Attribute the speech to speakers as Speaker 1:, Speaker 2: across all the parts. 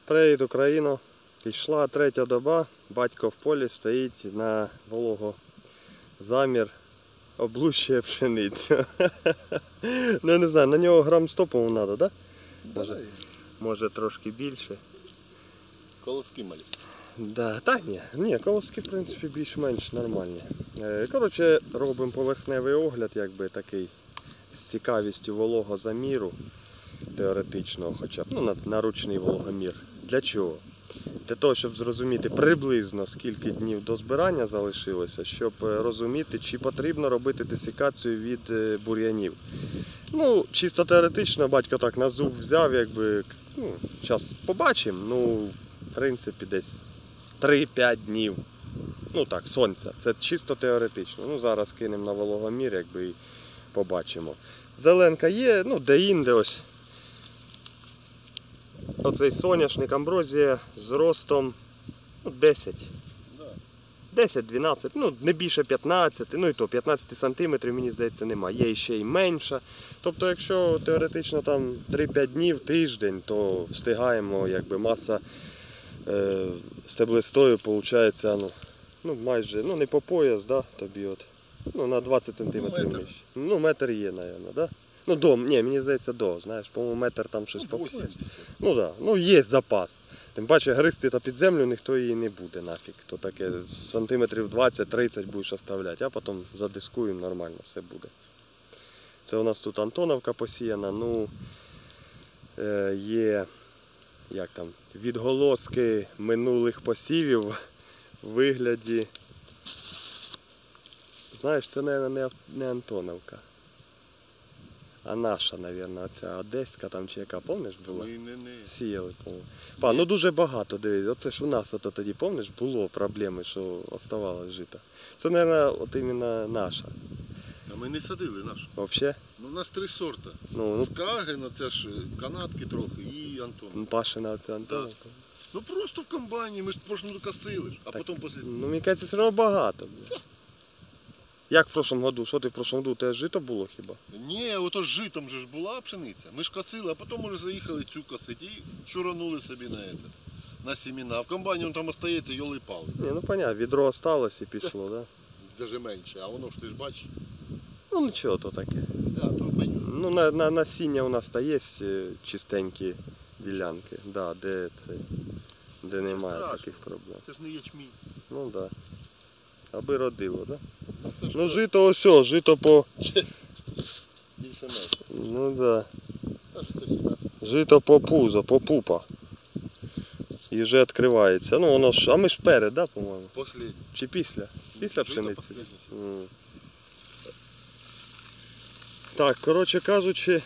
Speaker 1: Привіт, Україно! Пішла третя доба, батько в полі стоїть на вологозамір, облущує пшеницю. Ну не знаю, на нього грам 100, по-моєму, треба, так? Може трошки більше.
Speaker 2: Колоски малі.
Speaker 1: Да, та ні, колоски в принципі більш-менш нормальні. Коротше, робимо поверхневий огляд, якби такий, з цікавістю вологозаміру теоретичного хоча б, ну на ручний вологомір. Для чого? Для того, щоб зрозуміти приблизно скільки днів до збирання залишилося, щоб розуміти, чи потрібно робити десикацію від бур'янів. Ну, чисто теоретично, батько так на зуб взяв, якби, ну, зараз побачимо, ну, в принципі, десь 3-5 днів. Ну так, сонця. Це чисто теоретично. Ну, зараз кинемо на вологомір, якби, і побачимо. Зеленка є, ну, де-інде ось. Оцей соняшник, амброзія з ростом 10. 10-12, ну не більше 15, ну і то 15 сантиметрів, мені здається, немає. Є ще й менша. Тобто, якщо теоретично там 3-5 днів, тиждень, то встигаємо, якби маса стеблистою, виходить, ну майже, ну не по пояс, да, тобі от, ну на 20 сантиметрів нижче. Ну метр є, мабуть, да? Ну, мені здається, знаєш, по-моєму, метр там щось по пояс. Ну так, ну є запас. Тим паче гризти та під землю ніхто її не буде нафіг. То таке сантиметрів 20-30 будеш оставляти, а потім задискуємо, нормально все буде. Це у нас тут Антоновка посіяна, ну є як там, відголоски минулих посівів в вигляді. Знаєш, це, мабуть, не Антоновка. А наша, мабуть, оця одеська там чи яка, пам'ятаєш, була? Сіяли, по-моєму. Ну дуже багато, дивись, оце ж у нас тоді, пам'ятаєш, було проблеми, що оставалось жито. Це, мабуть, от іменно наша.
Speaker 2: А ми не садили нашу.
Speaker 1: Взагалі?
Speaker 2: Ну у нас 3 сорта.
Speaker 1: Ну,
Speaker 2: Скаген, оце ж канатки трохи і Антон.
Speaker 1: Пашина оця Антоновка.
Speaker 2: Да. Ну просто в комбайні, ми ж прошлому косили, а потім після...
Speaker 1: Ну, мені кажеться, все одно багато. Як в прошлому году? Що ти в прошлому году? Те жито було хіба?
Speaker 2: Ні, ото з житом же ж була пшениця. Ми ж косили, а потім вже заїхали цю косити і шуранули собі на семена. В комбайні він там остається, йоли-пали.
Speaker 1: Ні, ну понятно, відро осталось і пішло, так? Да?
Speaker 2: Даже менше, а воно ж ти ж бачиш.
Speaker 1: Ну нічого то таке.
Speaker 2: Да, то пойдет.
Speaker 1: Ну на насіння у нас та є чистенькі ділянки, да, де немає таких проблем.
Speaker 2: Це ж не ячмінь.
Speaker 1: Ну так. Да. Аби родило, так? Да? Ну жито ось, жито по...
Speaker 2: Більше менше.
Speaker 1: Ну так. Да. Жито по пузо, по пупа. І вже відкривається. Ну воно ж, а ми ж перед, да, по-моєму?
Speaker 2: Послідній.
Speaker 1: Чи після? Після пшениці. Так, коротше кажучи,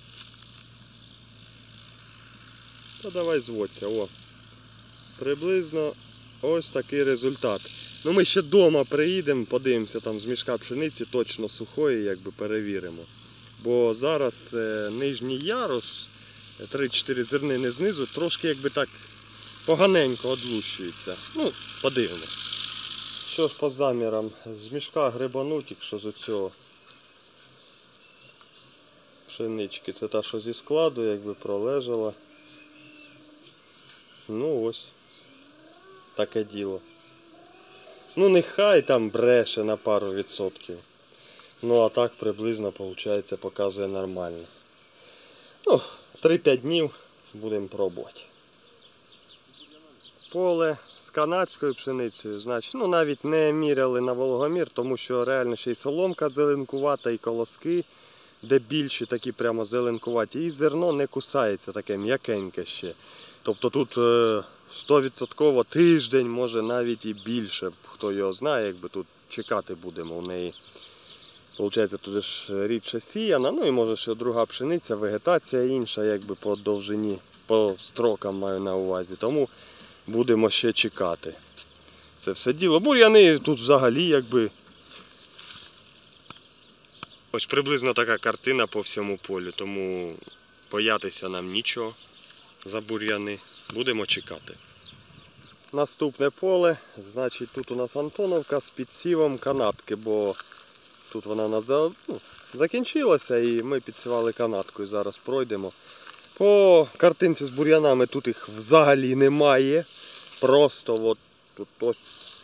Speaker 1: то давай зводься, о. Приблизно ось такий результат. Ну ми ще вдома приїдемо, подивимося там з мішка пшениці, точно сухої, якби перевіримо. Бо зараз нижній ярус, 3-4 зернини знизу, трошки якби так поганенько одлущується. Ну, подивимось. Що ж по замірам? З мішка грибануть, якщо з оцього пшенички. Це та, що зі складу, якби пролежала. Ну ось. Таке діло. Ну нехай там бреше на пару відсотків. Ну а так приблизно, виходить, показує нормально. Ну, 3-5 днів будемо пробувати. Поле з канадською пшеницею, значить, ну навіть не міряли на вологомір, тому що реально ще й соломка зеленкувата, і колоски, де більші такі прямо зеленкуваті. І зерно не кусається таке м'якеньке ще. Тобто тут 100% тиждень, може навіть і більше. Хто його знає, якби тут чекати будемо в неї. Получається, тут ж рідше сіяна, ну і може ще друга пшениця, вегетація інша, якби по довжині, по строкам маю на увазі. Тому будемо ще чекати. Це все діло. Бур'яни тут взагалі якби... Ось приблизно така картина по всьому полю, тому боятися нам нічого за бур'яни. Будемо чекати. Наступне поле, значить тут у нас Антоновка з підсівом канатки, бо тут вона у нас закінчилася і ми підсівали канаткою. Зараз пройдемо. По картинці з бур'янами тут їх взагалі немає. Просто от тут ось.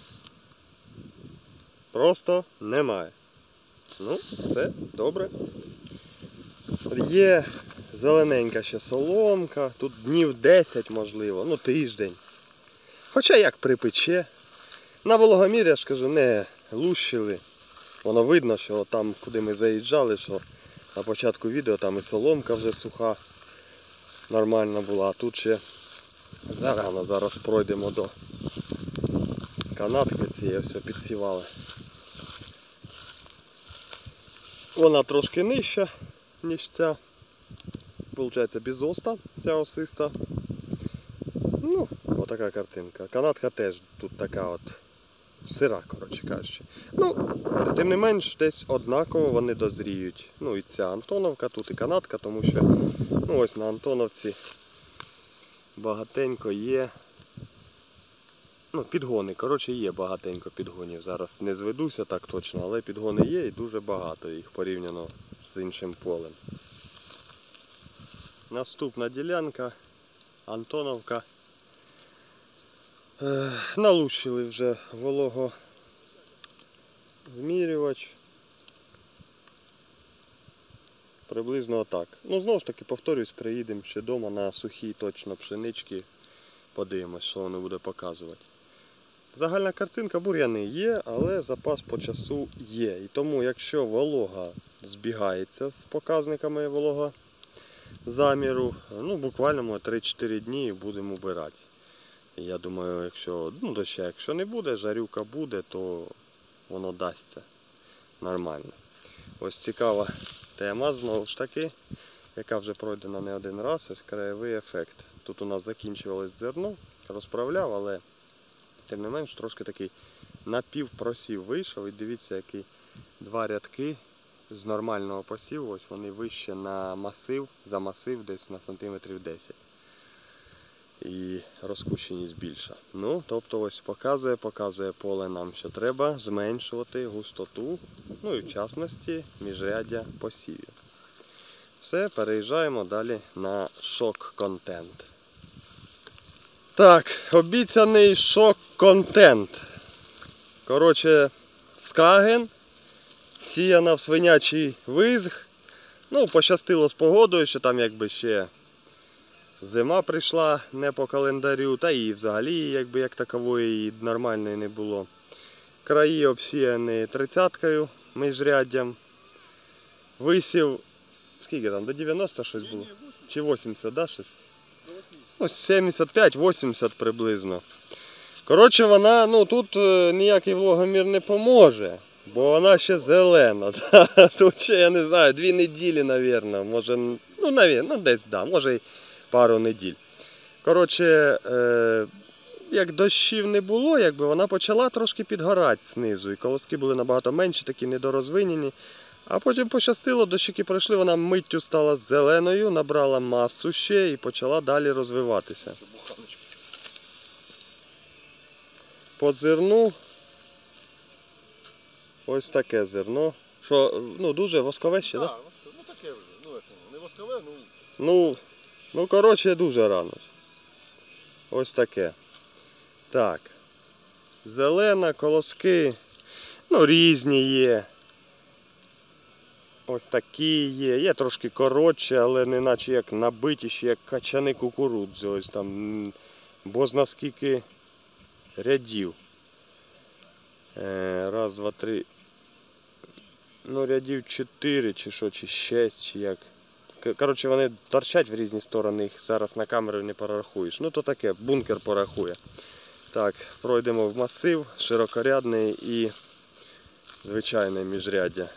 Speaker 1: Просто немає. Ну, це добре. Є зелененька ще соломка, тут днів 10 можливо, ну тиждень. Хоча як припече. На вологомір'я, я ж кажу, не лущили. Воно видно, що там, куди ми заїжджали, що на початку відео там і соломка вже суха, нормальна була, а тут ще зарано. Зараз пройдемо до канатки цієї, все підсівали. Вона трошки нижча, ніж ця. Получається бізоста, ця осиста. Ну, отака картинка. Канатка теж тут така от сира, коротше кажучи. Ну, тим не менш, десь однаково вони дозріють. Ну і ця Антоновка, тут і канатка, тому що ну, ось на Антоновці багатенько є. Ну, підгони, коротше, є багатенько підгонів. Зараз не зведуся так точно, але підгони є і дуже багато їх порівняно з іншим полем. Наступна ділянка, Антоновка. Налущили вже вологозмірювач. Приблизно отак. Ну, знову ж таки, повторюсь, приїдемо ще вдома на сухі точно пшенички. Подивимось, що воно буде показувати. Загальна картинка, бур'яни є, але запас по часу є. І тому, якщо волога збігається з показниками вологозаміру, ну, буквально 3-4 дні будемо убирати. І я думаю, якщо доща, якщо не буде, жарюка буде, то воно дасться нормально. Ось цікава тема, знову ж таки, яка вже пройдена не один раз, ось краєвий ефект. Тут у нас закінчувалось зерно, розправляв, але тим не менш трошки такий напівпросів вийшов. І дивіться, які два рядки з нормального посіву, ось вони вище на масив, за масив десь на сантиметрів 10. І розкущеність більша. Ну, тобто ось показує поле нам, що треба зменшувати густоту, ну і в частності міжряддя посівів. Все, переїжджаємо далі на шок-контент. Так, обіцяний шок-контент. Коротше, скаген, сіяна в свинячий визг. Ну, пощастило з погодою, що там якби ще зима прийшла не по календарю, та і взагалі якби як такової нормальної не було. Краї обсіяні 30-кою міжряддям. Висів, скільки там, до 90 щось було? Чи 80, да, щось? Ось 75-80 приблизно. Коротше, вона, ну тут ніякий вологомір не поможе, бо вона ще зелена. Тут ще, я не знаю, 2 неділі, мабуть, може, ну десь, да, може й пару неділь. Коротше, як дощів не було, якби вона почала трошки підгорати знизу. І колоски були набагато менші, такі недорозвинені. А потім пощастило, дощики пройшли, вона миттю стала зеленою, набрала масу ще і почала далі розвиватися. По зерну ось таке зерно. Що, ну дуже воскове ще, так?
Speaker 2: Так, ну таке вже. Ну, не воскове, ну.
Speaker 1: Ну, коротше, дуже рано. Ось таке. Так. Зелена, колоски, ну, різні є. Ось такі є. Є трошки коротші, але не наче як набиті, ще як качани кукурудзи. Ось там, бозна скільки рядів. Раз, два, три. Ну, рядів 4 чи що, чи 6, чи як. Коротше, вони торчать в різні сторони, їх зараз на камеру не порахуєш. Ну то таке, бункер порахує. Так, пройдемо в масив, широкорядний і звичайне міжряддя.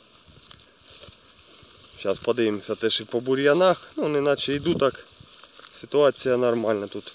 Speaker 1: Зараз подивимося теж і по бур'янах. Ну, неначе йду так. Ситуація нормальна тут.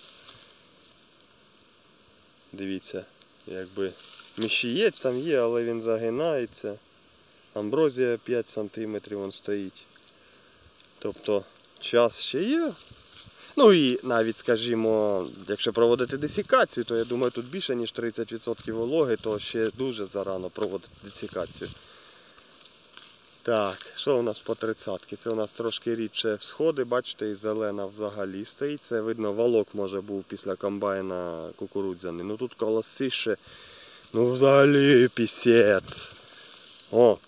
Speaker 1: Дивіться, якби міщієць там є, але він загинається. Амброзія 5 см він стоїть. Тобто час ще є. Ну і навіть, скажімо, якщо проводити десікацію, то я думаю, тут більше ніж 30% вологи, то ще дуже зарано проводити десікацію. Так, що у нас по 30-ки? Це у нас трошки рідше всходи, бачите, і зелена взагалі стоїть. Це видно, валок може був після комбайна кукурудзяний. Ну тут колосище, ну взагалі пісець. О!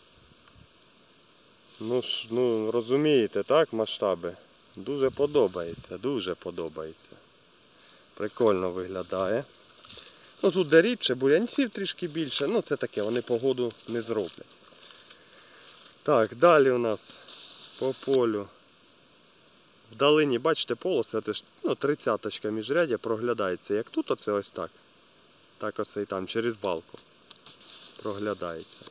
Speaker 1: Ну розумієте, так, масштаби? Дуже подобається, дуже подобається. Прикольно виглядає. Ну тут де рідше, бурянців трішки більше, ну це таке, вони погоду не зроблять. Так, далі у нас по полю. Вдалині, бачите, полоси, це ж 30-очка міжрядя проглядається. Як тут оце ось так. Так оце і там, через балку. Проглядається.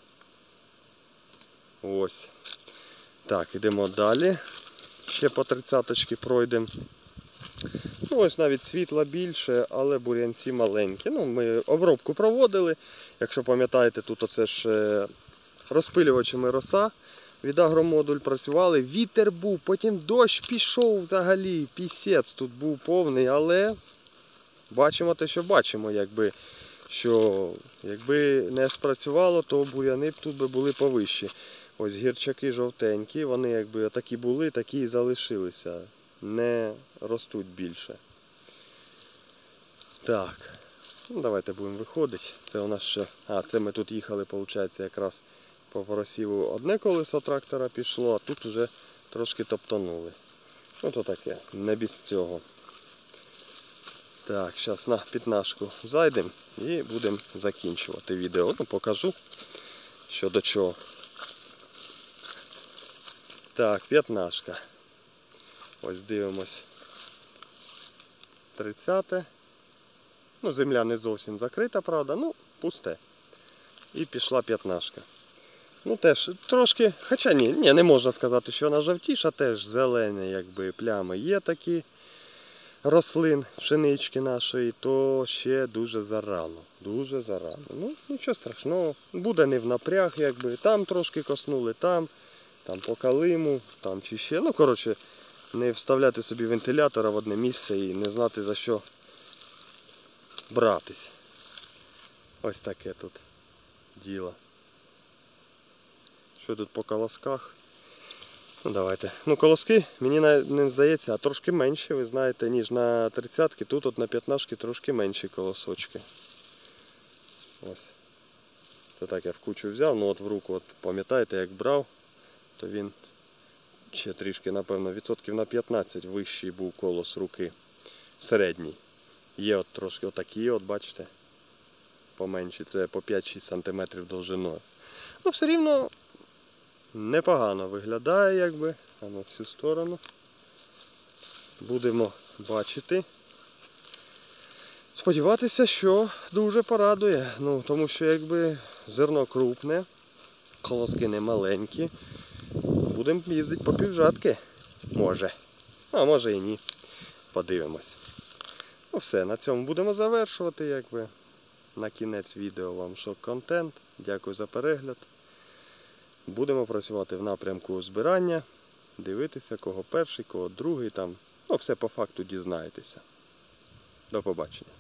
Speaker 1: Ось. Так, йдемо далі. Ще по 30-очки пройдемо. Ну ось навіть світла більше, але бурянці маленькі. Ну, ми обробку проводили. Якщо пам'ятаєте, тут оце ж розпилювачами роса. Від агромодуль працювали, вітер був, потім дощ пішов взагалі, пісець тут був повний, але бачимо те, що бачимо, якби не спрацювало, то буряни б тут би були повищі. Ось гірчаки жовтенькі, вони якби такі були, такі і залишилися, не ростуть більше. Так, ну давайте будемо виходити. Це у нас ще, це ми тут їхали, виходить, якраз по просіву одне колесо трактора пішло, а тут вже трошки топтонули. Ну то таке, не без цього. Так, зараз на п'ятнашку зайдемо і будемо закінчувати відео. Ну, покажу, що до чого. Так, п'ятнашка. Ось дивимось. 30-те. Ну, земля не зовсім закрита, правда, ну, пусте. І пішла п'ятнашка. Ну теж трошки, хоча ні, не можна сказати, що вона жовтіша, теж зелені якби плями є такі рослин, пшенички нашої, то ще дуже зарано. Дуже зарано. Ну, нічого страшного, буде не в напряг, якби. Там трошки коснули, там по калиму, там чи ще. Ну, коротше, не вставляти собі вентилятора в одне місце і не знати за що братись. Ось таке тут діло. Що тут по колосках? Ну давайте. Ну колоски, мені не здається, а трошки менші, ви знаєте, ніж на 30-ки. Тут от на 15-ки трошки менші колосочки. Ось. Це так я в кучу взяв, ну от в руку, от пам'ятаєте, як брав, то він ще трішки, напевно, відсотків на 15 вищий був колос руки. Середній. Є от трошки отакі, от бачите, поменші, це по 5-6 см довжиною. Ну все рівно непогано виглядає, якби, а на всю сторону. Будемо бачити. Сподіватися, що дуже порадує. Ну, тому що якби зерно крупне, колоски не маленькі. Будемо їздити по півжатки. Може. А може і ні. Подивимось. Ну все, на цьому будемо завершувати, якби. На кінець відео вам шок-контент. Дякую за перегляд. Будемо працювати в напрямку збирання, дивитися, кого перший, кого другий там. Ну, все по факту дізнаєтеся. До побачення.